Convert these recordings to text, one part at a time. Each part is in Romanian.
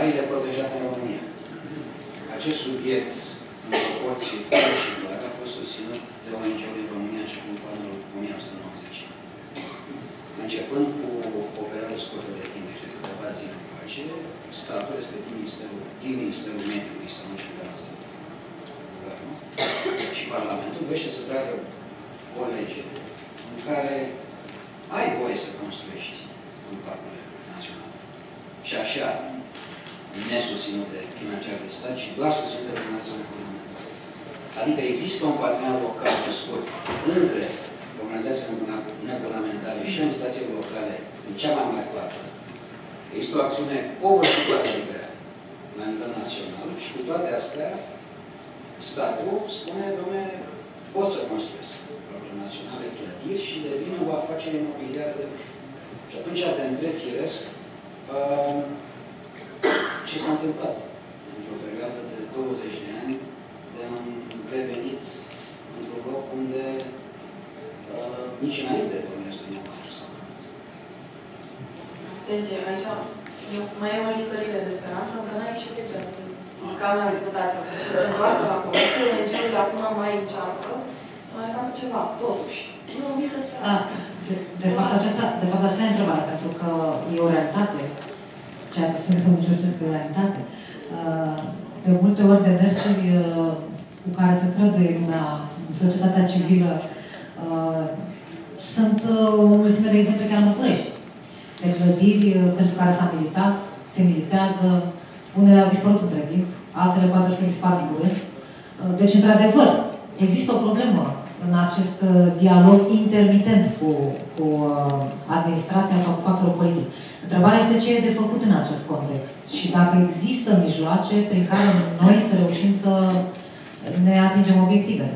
arile protejate în România. Acest subiect, în proporție crescătoare, a fost susținut de ONG-uri în România începând cu anul 1990. Începând cu o perioadă scurtă de timp, deci de câteva zile încoace, statul, respectiv Ministerul Mediului, sau nu știu caz, Guvernul și Parlamentul, dorește să tragă o lege în care ai voie să construiești în parcurile naționale. Și așa, nesusținute financiar de stat, ci doar susținute de națiunea guvernamentale. Adică există un parteneriat local pe scurt între organizațiile neguvernamentale și administrațiile locale în cea mai mare parte. Există o acțiune covârșitoare de grea la nivel național și cu toate astea statul spune, dom'le, pot să construiesc propriile naționale clădiri și devine o afacere imobiliară de lucru. Și atunci te întreb firesc ce s-a întâmplat într-o perioadă de 20 de ani de am revenit într-un loc unde nici înainte de 1994 s-a întâmplat. Atenție, aici mai e o licărire de speranță, încă n-ai ce zice. Camera Deputaților, pentru asta la comisie, ONG-urile acum mai încearcă să mai facă ceva, totuși. E o mică speranță. De fapt, asta e întrebarea, pentru că e o realitate. Ceea ce spune domnul Georgescu e o realitate. De multe ori demersuri cu care se crede lumea, societatea civilă, sunt o mulțime de exemple chiar în București. De clădiri pentru care s-a militat, se militează, unele au dispărut între timp, altele poate să dispar în curând. Deci, într-adevăr, există o problemă în acest dialog intermitent cu administrația sau cu factorul politic. Întrebarea este ce e de făcut în acest context și dacă există mijloace prin care noi să reușim să ne atingem obiectivele.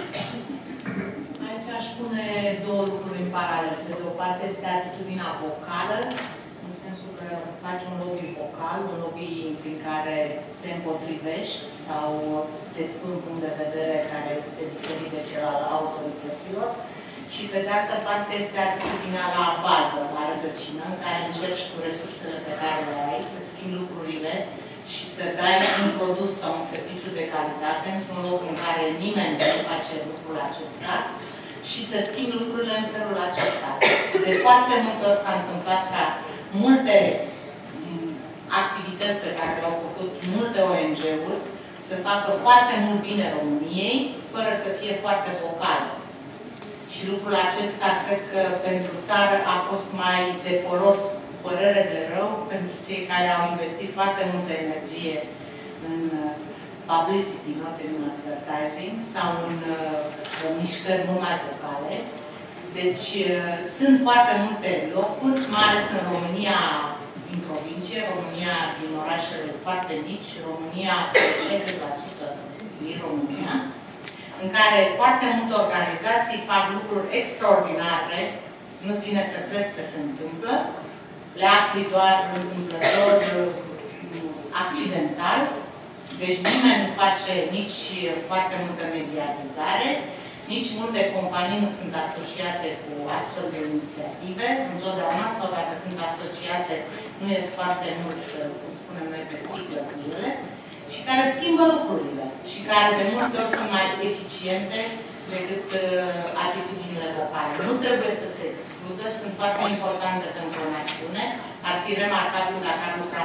Aici aș pune două lucruri în paralel. Pe de o parte este atitudinea vocală, în sensul că faci un lobby vocal, un lobby prin care te împotrivești sau îți expui un punct de vedere care este diferit de cel al autorităților. Și pe de altă parte este atitudinea la bază, la rădăcină, în care încerci cu resursele pe care le ai să schimbi lucrurile și să dai un produs sau un serviciu de calitate într-un loc în care nimeni nu face lucrul acesta și să schimbi lucrurile în felul acesta. De foarte multe ori s-a întâmplat ca multe activități pe care le-au făcut multe ONG-uri să facă foarte mult bine României, fără să fie foarte vocale. Și lucrul acesta, cred că pentru țară a fost mai de folos, părere de rău, pentru cei care au investit foarte multă energie în publicity, not in advertising, sau în mișcări mult mai vocale. Deci sunt foarte multe locuri, mai ales în România din provincie, România din orașele foarte mici, România de 60% din România, în care foarte multe organizații fac lucruri extraordinare, nu-ți vine să crezi că se întâmplă, le afli doar întâmplător, accidental, deci nimeni nu face nici foarte multă mediatizare, nici multe companii nu sunt asociate cu astfel de inițiative, întotdeauna, sau dacă sunt asociate, nu ies foarte mult, cum spunem noi, pe sticlă cu ele, și care schimbă lucrurile și care de multe ori sunt mai eficiente decât atitudinile vocale. Nu trebuie să se excludă, sunt foarte importante pentru o națiune. Ar fi remarcabil dacă ar lucra